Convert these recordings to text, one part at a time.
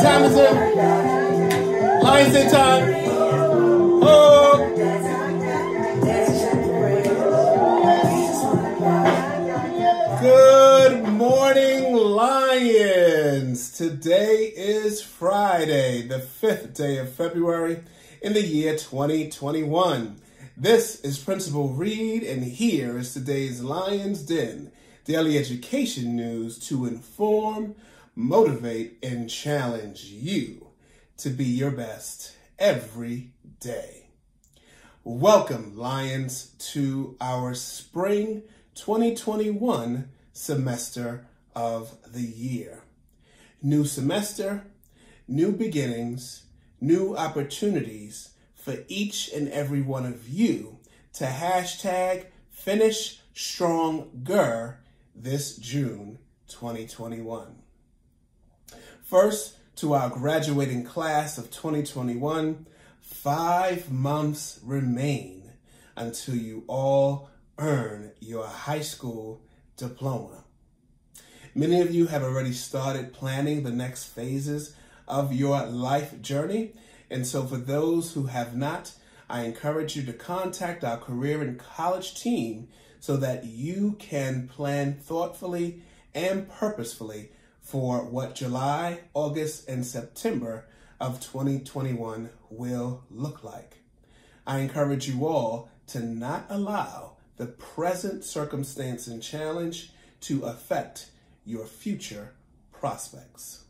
time is it? Lions Den time. Oh. Good morning, Lions. Today is Friday, the 5th day of February in the year 2021. This is Principal Reed, and here is today's Lions Den daily education news to inform, motivate, and challenge you to be your best every day. Welcome, Lions, to our spring 2021 semester of the year. New semester, new beginnings, new opportunities for each and every one of you to hashtag finish stronger this June 2021. First, to our graduating class of 2021, 5 months remain until you all earn your high school diploma. Many of you have already started planning the next phases of your life journey. And so for those who have not, I encourage you to contact our career and college team so that you can plan thoughtfully and purposefully for what July, August, and September of 2021 will look like. I encourage you all to not allow the present circumstance and challenge to affect your future prospects.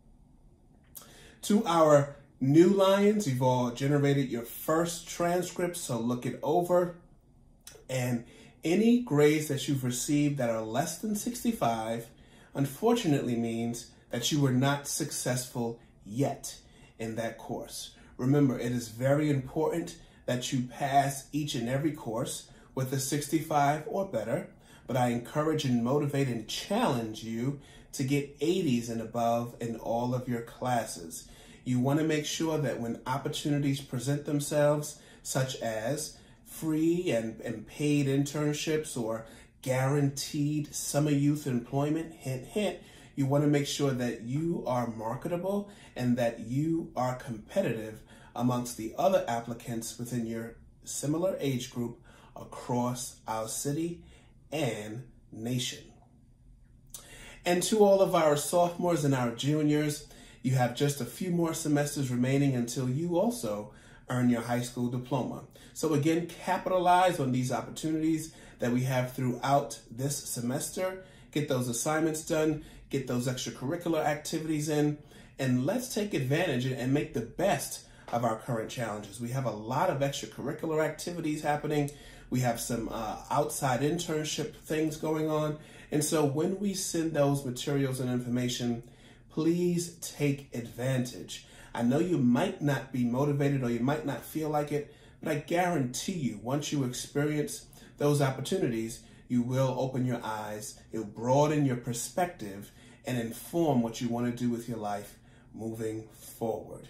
To our new Lions, you've all generated your first transcript, so look it over. And any grades that you've received that are less than 65, unfortunately means that you were not successful yet in that course. Remember, it is very important that you pass each and every course with a 65 or better, but I encourage and motivate and challenge you to get 80s and above in all of your classes. You want to make sure that when opportunities present themselves, such as free and paid internships or guaranteed summer youth employment, hint, hint, you want to make sure that you are marketable and that you are competitive amongst the other applicants within your similar age group across our city and nation. And to all of our sophomores and our juniors, you have just a few more semesters remaining until you also earn your high school diploma. So again, capitalize on these opportunities that we have throughout this semester. Get those assignments done, get those extracurricular activities in, and let's take advantage and make the best of our current challenges. We have a lot of extracurricular activities happening. We have some outside internship things going on. And so when we send those materials and information, please take advantage. I know you might not be motivated or you might not feel like it, but I guarantee you, once you experience those opportunities, you will open your eyes, it'll broaden your perspective, and inform what you want to do with your life moving forward.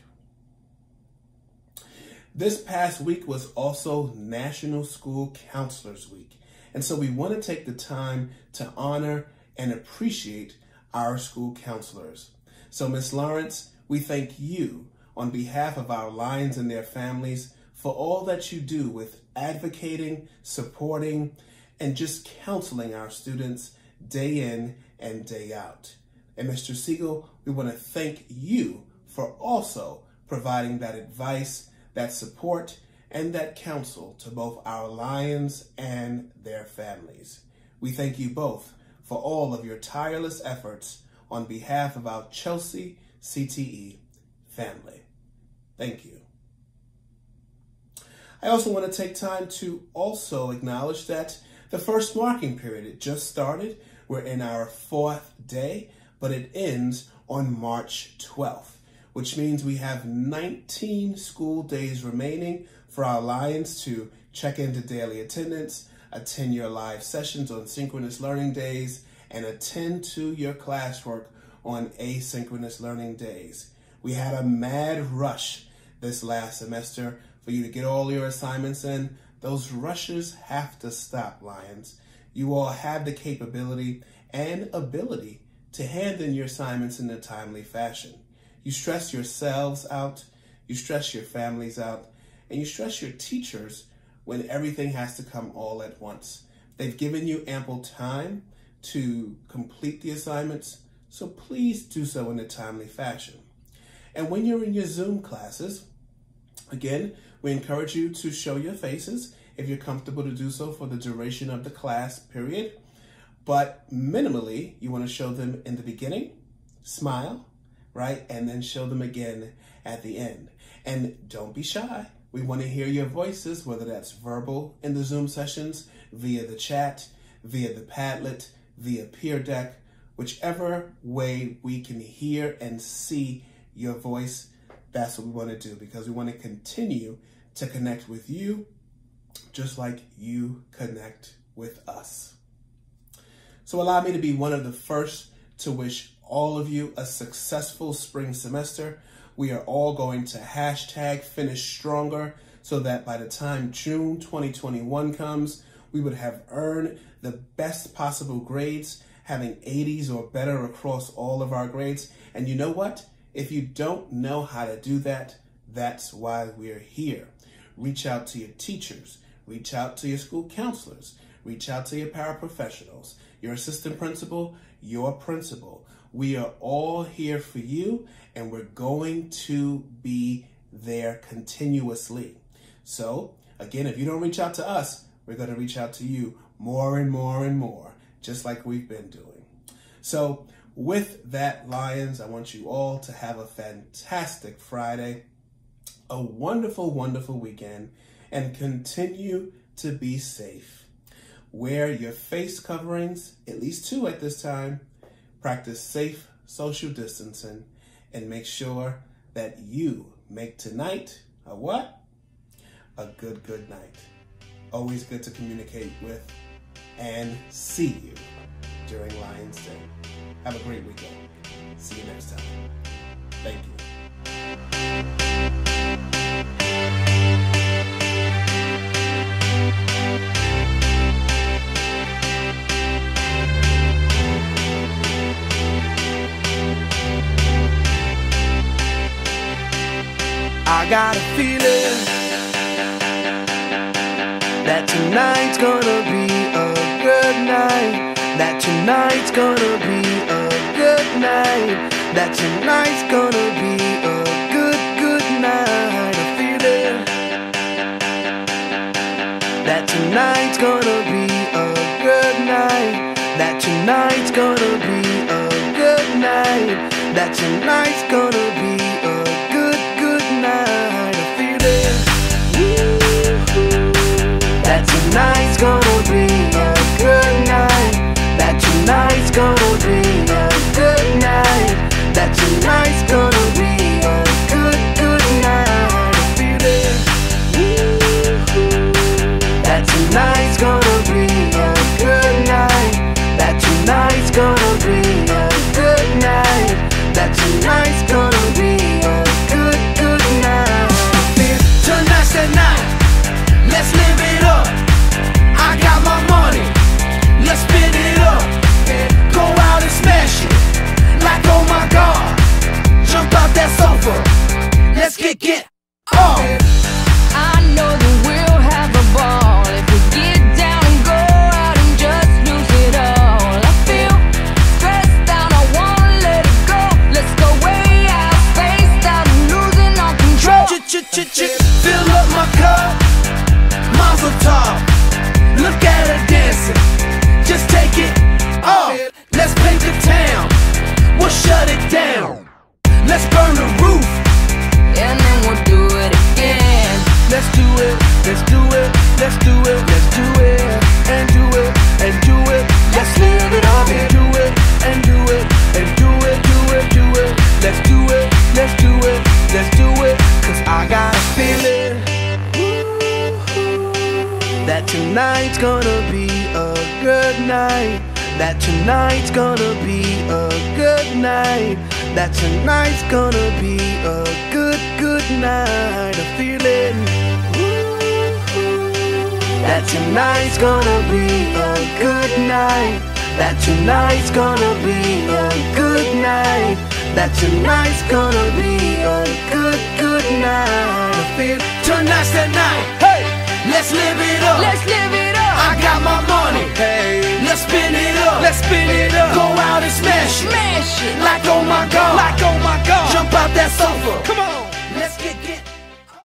This past week was also National School Counselors Week, and so we want to take the time to honor and appreciate our school counselors. So, Ms. Lawrence, we thank you on behalf of our Lions and their families for all that you do with advocating, supporting, and just counseling our students day in and day out. And Mr. Siegel, we want to thank you for also providing that advice, that support, and that counsel to both our Lions and their families. We thank you both for all of your tireless efforts on behalf of our Chelsea CTE family. Thank you. I also want to take time to also acknowledge that the first marking period, it just started. We're in our 4th day, but it ends on March 12th, which means we have 19 school days remaining for our Lions to check into daily attendance, attend your live sessions on synchronous learning days, and attend to your classwork on asynchronous learning days. We had a mad rush this last semester for you to get all your assignments in. Those rushes have to stop, Lions. You all have the capability and ability to hand in your assignments in a timely fashion. You stress yourselves out, you stress your families out, and you stress your teachers when everything has to come all at once. They've given you ample time to complete the assignments, so please do so in a timely fashion. And when you're in your Zoom classes, again, we encourage you to show your faces if you're comfortable to do so for the duration of the class period. But minimally, you want to show them in the beginning, smile, right? And then show them again at the end. And don't be shy. We want to hear your voices, whether that's verbal in the Zoom sessions, via the chat, via the Padlet, via Peer Deck, whichever way we can hear and see your voice, that's what we want to do, because we want to continue to connect with you just like you connect with us. So allow me to be one of the first to wish all of you a successful spring semester. We are all going to #FinishStronger so that by the time June 2021 comes, we would have earned the best possible grades, having 80s or better across all of our grades. And you know what? If you don't know how to do that, that's why we're here. Reach out to your teachers, reach out to your school counselors, reach out to your paraprofessionals, your assistant principal, your principal. We are all here for you, and we're going to be there continuously. So, again, if you don't reach out to us, we're going to reach out to you more and more and more, just like we've been doing. So, with that, Lions, I want you all to have a fantastic Friday, a wonderful, wonderful weekend, and continue to be safe. Wear your face coverings, at least 2 at this time. Practice safe social distancing, and make sure that you make tonight a what? A good, good night. Always good to communicate with and see you during Lions Day. Have a great weekend. See you next time. Thank you. I got a feeling that tonight's gonna be a good night. That tonight's gonna be a good night. That tonight's gonna be a good, good night. A feeling that tonight's gonna be a good night. That tonight's gonna be a good night. That tonight's gonna be a good, good night. A feeling that tonight's gonna be a good night. That tonight's gonna be a good night. That tonight's gonna be a good, good night. A feeling that tonight's gonna be a good night. That tonight's gonna be a good night. That tonight's gonna be a good, good night. Tonight's the night. Let's live it up. I got my money. Let's spin it up. Go out and smash it. Like oh my God. Jump out that sofa. Let's get on. I know that we'll have a ball if we get down and go out and just lose it all. I feel stressed out, I wanna let it go. Let's go way out, spaced out and losing all control. Fill up my cup, Mazel tov. Look at her dancing, just take it off. Let's paint the town, we'll shut it down. Let's burn the roof, And then we'll do it again. let's do it, let's do it, let's do it, let's do it, and do it, and do it. Let's live it up and do it, and do it, and do it, do it, do it. Let's do it, let's do it, let's do it. Cause I got a feeling that tonight's gonna be a good night. That tonight's gonna be a good night. That tonight's gonna be a good, good night. A feeling that tonight's gonna be a good night. That tonight's gonna be a good night. that tonight's gonna be a good, good night. Tonight's the night. Hey, let's live it up. Let's live it up. I got my money. Hey, let's spin it up. Let's spin it up. Go out and smash it. Smash it. Like oh my God. Like oh my God. Jump out that sofa.